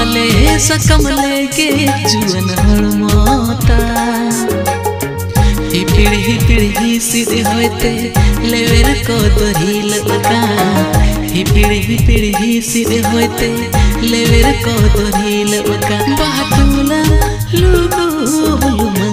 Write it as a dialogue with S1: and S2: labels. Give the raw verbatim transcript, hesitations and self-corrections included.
S1: ले सकम लेके जुअन हड़मोता ही पीढ़ी पीढ़ी सीधे होते लेवेर को तोरी ललका ही पीढ़ी पीढ़ी सीधे होते लेवेर को तोरी ललका बातुला लुगु